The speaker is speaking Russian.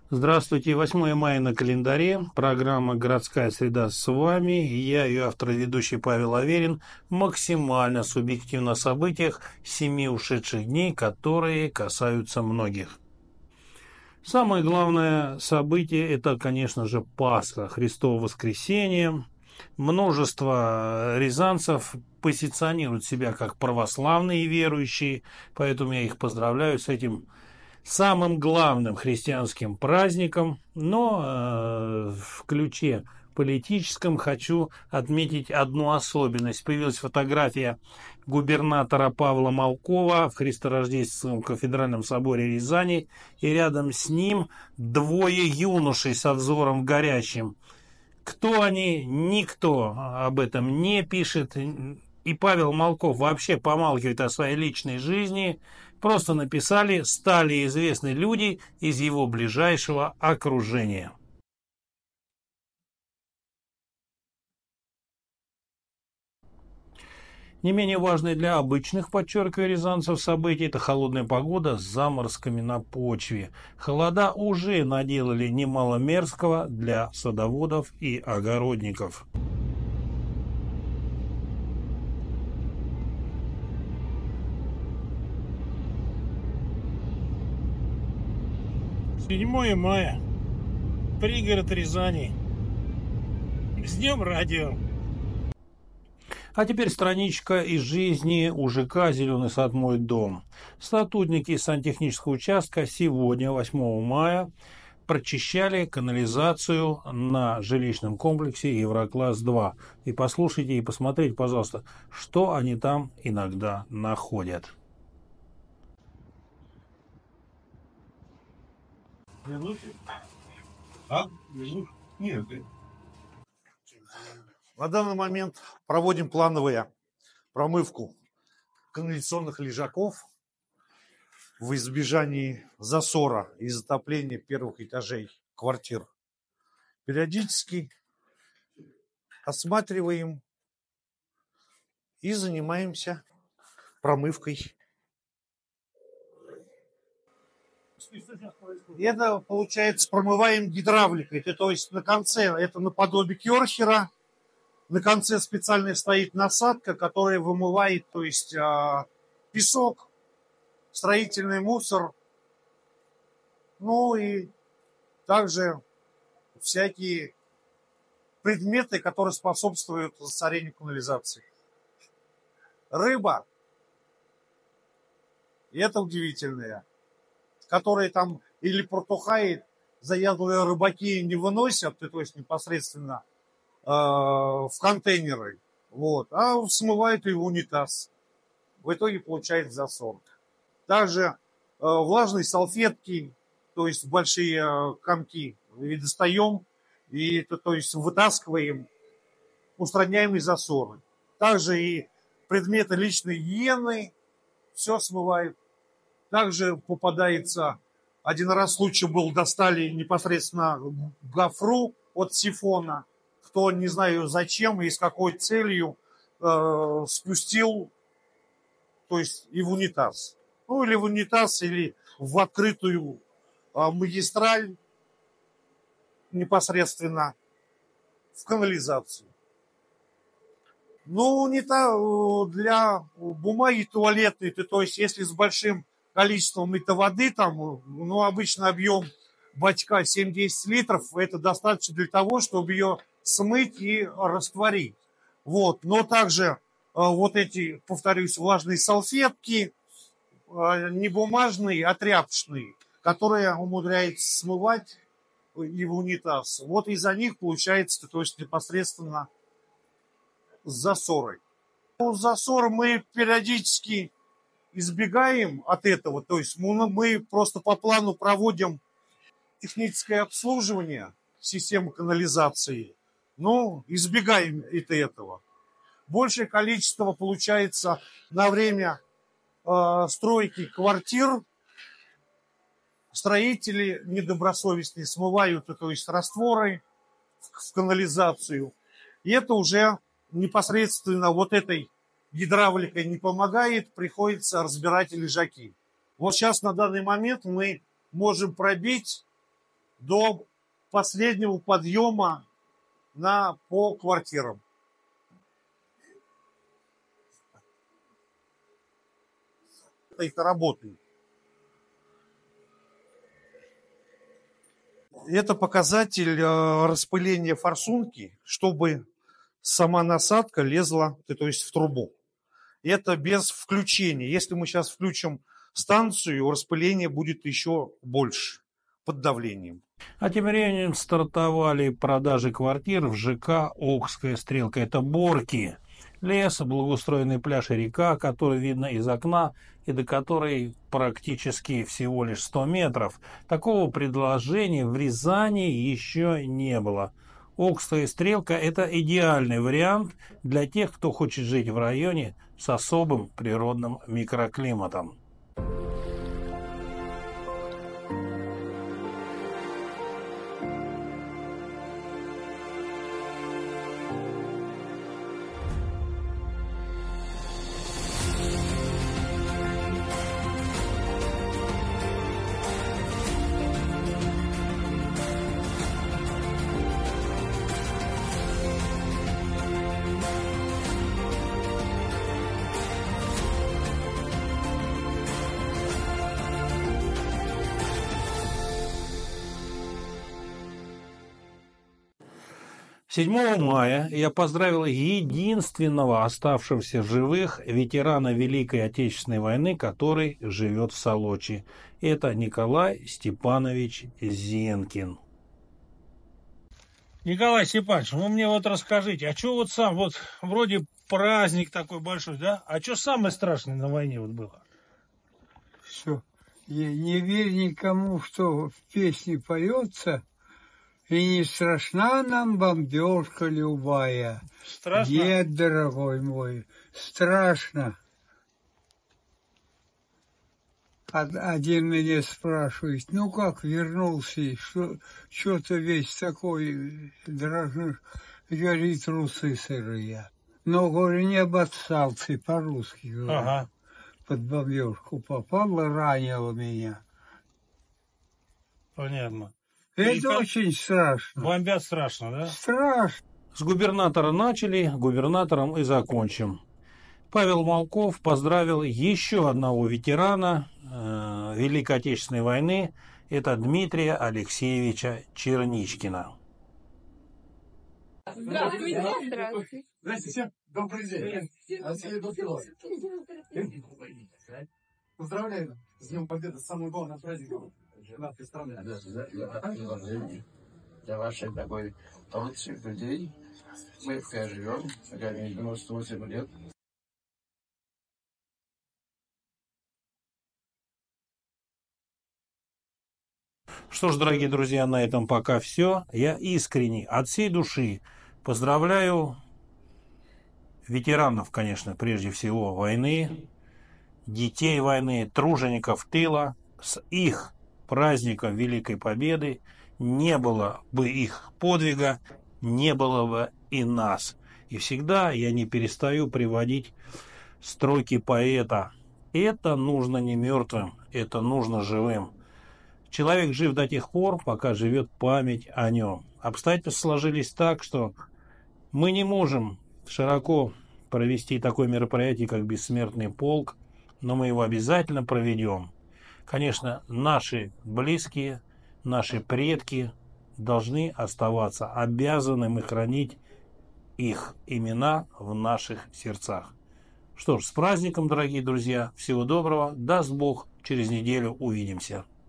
Здравствуйте, 8 мая на календаре, программа «Городская среда» с вами, я ее автор и ведущий Павел Аверин, максимально субъективно о событиях 7 ушедших дней, которые касаются многих. Самое главное событие – это, конечно же, Пасха, Христово воскресение. Множество рязанцев позиционируют себя как православные верующие, поэтому я их поздравляю с этим самым главным христианским праздником, но в ключе политическом хочу отметить одну особенность. Появилась фотография губернатора Павла Малкова в Христорождественском кафедральном соборе Рязани, и рядом с ним двое юношей со взором горящим. Кто они? Никто об этом не пишет. И Павел Малков вообще помалкивает о своей личной жизни. Просто написали «стали известны люди из его ближайшего окружения». Не менее важное для обычных, подчеркиваю, рязанцев событий – это холодная погода с заморозками на почве. Холода уже наделали немало мерзкого для садоводов и огородников. 7 мая. Пригород Рязани. С днем радио. А теперь страничка из жизни УЖК «Зеленый сад. Мой дом». Сотрудники сантехнического участка сегодня, 8 мая, прочищали канализацию на жилищном комплексе Еврокласс-2. И послушайте и посмотрите, пожалуйста, что они там иногда находят. Нет. На данный момент проводим плановую промывку канализационных лежаков в избежании засора и затопления первых этажей квартир. Периодически осматриваем и занимаемся промывкой. Это, получается, промываем гидравликой. Это, то есть на конце, это наподобие керхера. На конце специально стоит насадка, которая вымывает, то есть песок, строительный мусор, ну и также всякие предметы, которые способствуют засорению канализации. Рыба, и это удивительное, которые там или протухает, заядлые рыбаки не выносят, то есть непосредственно в контейнеры, вот, а смывают и в унитаз. В итоге получается засор. Также влажные салфетки, то есть большие комки, и достаем, и, то есть вытаскиваем, устраняем и засоры. Также и предметы личной гигиены, все смывает. Также попадается, один раз случай был, достали непосредственно гофру от сифона. Кто, не знаю зачем и с какой целью, спустил, то есть и в унитаз. Ну, или в унитаз, или в открытую магистраль непосредственно в канализацию. Ну, для бумаги туалетной, то есть если с большим количеством это воды, там, ну, обычно объем бачка 7-10 литров, это достаточно для того, чтобы ее смыть и растворить. Вот. Но также вот эти, повторюсь, влажные салфетки, не бумажные, а тряпочные, которые умудряется смывать и в унитаз. Вот из-за них получается, то есть непосредственно с засорой. Ну, засор мы периодически избегаем от этого, то есть мы просто по плану проводим техническое обслуживание системы канализации, но избегаем этого. Большее количество получается на время стройки квартир. Строители недобросовестные смывают, то есть растворы в канализацию. И это уже непосредственно вот этой гидравликой не помогает, приходится разбирать лежаки. Вот сейчас на данный момент мы можем пробить до последнего подъема по квартирам. Это работает. Это показатель распыления форсунки, чтобы сама насадка лезла, то есть в трубу. Это без включения. Если мы сейчас включим станцию, распыление будет еще больше под давлением. А тем временем стартовали продажи квартир в ЖК «Окская стрелка». Это Борки. Лес, благоустроенный пляж и река, которую видно из окна и до которой практически всего лишь 100 метров. Такого предложения в Рязани еще не было. Окская стрелка – это идеальный вариант для тех, кто хочет жить в районе с особым природным микроклиматом. Седьмого мая я поздравил единственного оставшегося живых ветерана Великой Отечественной войны, который живет в Солочи. Это Николай Степанович Зенкин. Николай Степанович, вы мне вот расскажите, а что вот сам, вот вроде праздник такой большой, да? А что самое страшное на войне вот было? Все. Не верь никому, что в песне поется. И не страшна нам бомбежка любая. Страшно? Нет, дорогой мой, страшно. Один меня спрашивает, ну как вернулся, что-то весь такой дрожишь. Говорит, трусы сырые. Но, говорю, не обоссался, по-русски говорю. Ага. Под бомбежку попал, ранило меня. Понятно. Это очень страшно. Бомбят страшно, да? Страшно. С губернатора начали, губернатором и закончим. Павел Малков поздравил еще одного ветерана Великой Отечественной войны. Это Дмитрия Алексеевича Черничкина. Здравствуйте. Здравствуйте. Здравствуйте. Добрый день. Поздравляю с Днем Победы, самый главный праздник нашей страны. Для ваших такой толстых людей мы живем, 98 лет. Что ж, дорогие друзья, на этом пока все. Я искренне, от всей души поздравляю ветеранов, конечно, прежде всего войны, детей войны, тружеников тыла с их праздником Великой Победы. Не было бы их подвига, не было бы и нас. И всегда я не перестаю приводить строки поэта. Это нужно не мертвым, это нужно живым. Человек жив до тех пор, пока живет память о нем. Обстоятельства сложились так, что мы не можем широко провести такое мероприятие, как «Бессмертный полк», но мы его обязательно проведем. Конечно, наши близкие, наши предки должны оставаться, обязаны мы хранить их имена в наших сердцах. Что ж, с праздником, дорогие друзья, всего доброго, даст Бог, через неделю увидимся.